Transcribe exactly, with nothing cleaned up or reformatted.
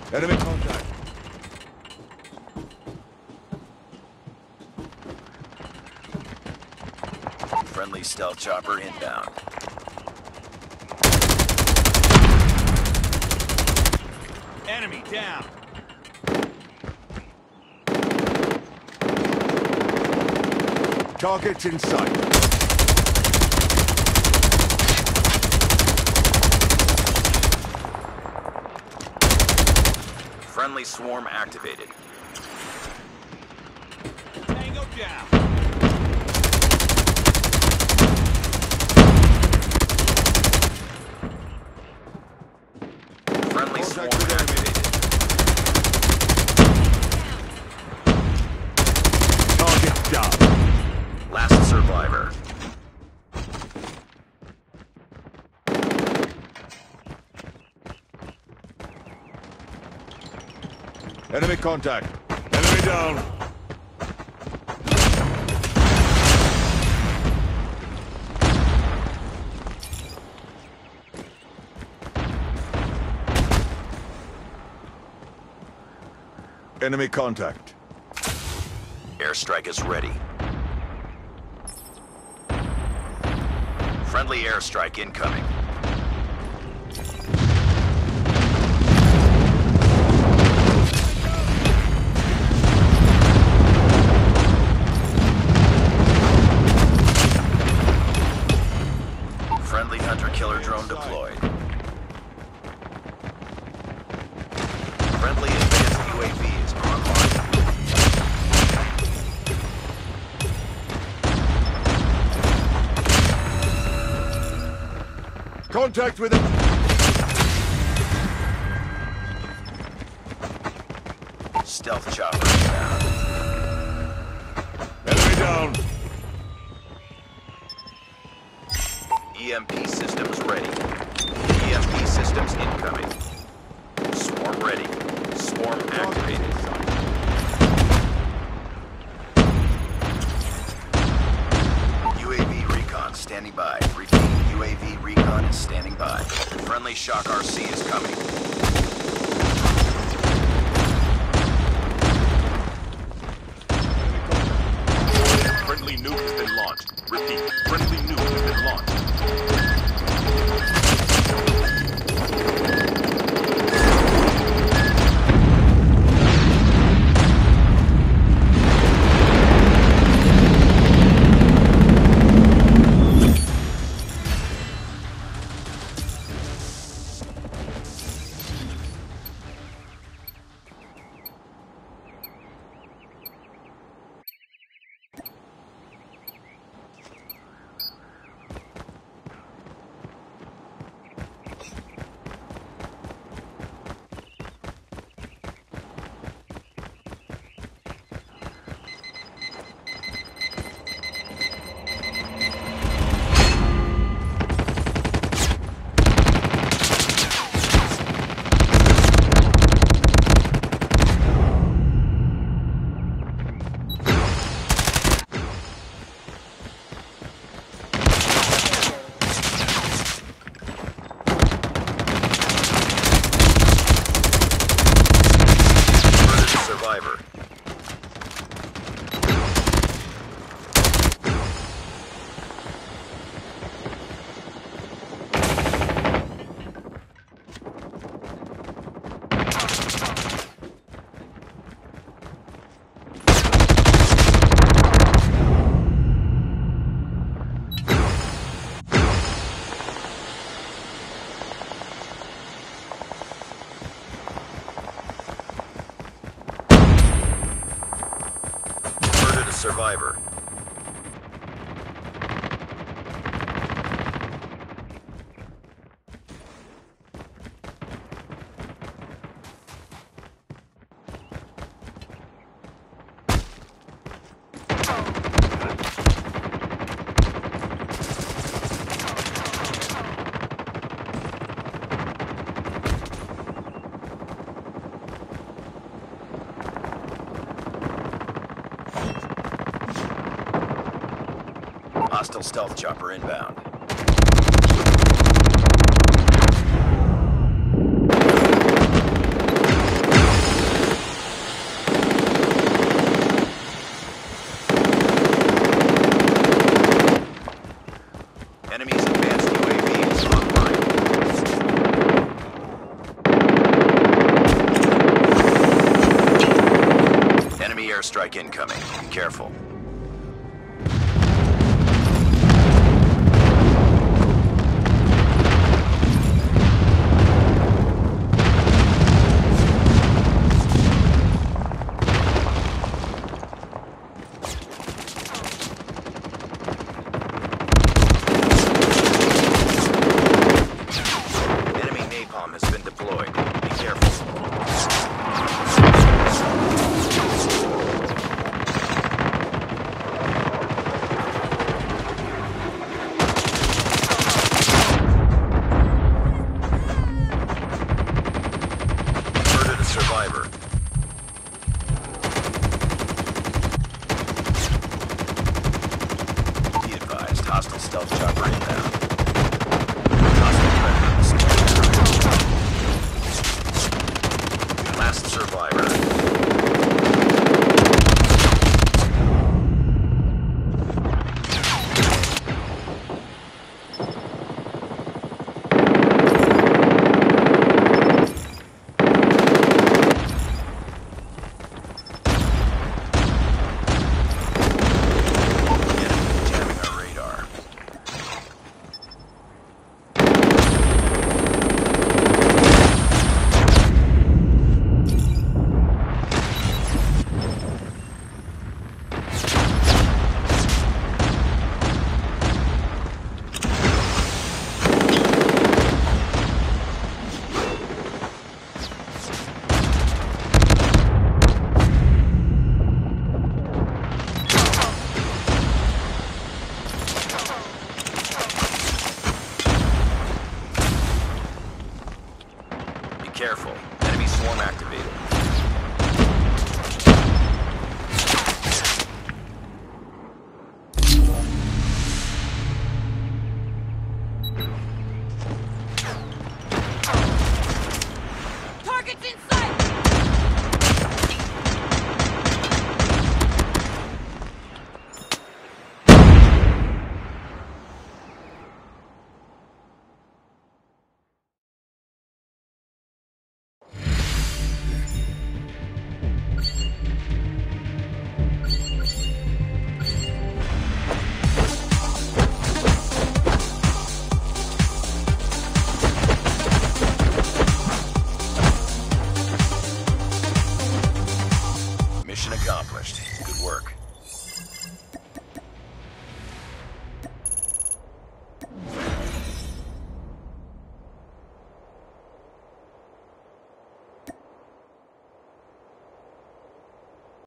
Enemy contact. Friendly stealth chopper inbound. Enemy down. Targets in sight. Friendly swarm activated. Tango down. Friendly swarm Contact with activated. Target down. Last survivor. Enemy contact. Enemy down. Enemy contact. Airstrike is ready. Friendly airstrike incoming. Friendly hunter-killer drone deployed. Friendly advanced U A V is online. Contact with it. Stealth chopper inbound. Enemy down. E M P systems ready. E M P systems incoming. Swarm ready. Swarm activated. U A V recon standing by. Repeat, U A V recon is standing by. Friendly shock R C is coming. Friendly nuke has been launched. Repeat, friendly nuke has been launched. Survivor. Hostile stealth chopper inbound. Strike incoming. Be careful. Enemy napalm has been deployed. Be careful. Survivor. Be advised, hostile stealth chopper inbound. Hostile predator. Last survivor. Careful. Enemy swarm activated. Target's in sight! Mission accomplished. Good work.